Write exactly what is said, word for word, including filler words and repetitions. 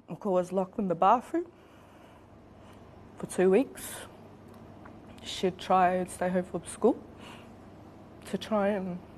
Uncle was locked in the bathroom for two weeks. She'd try and stay home from school to try and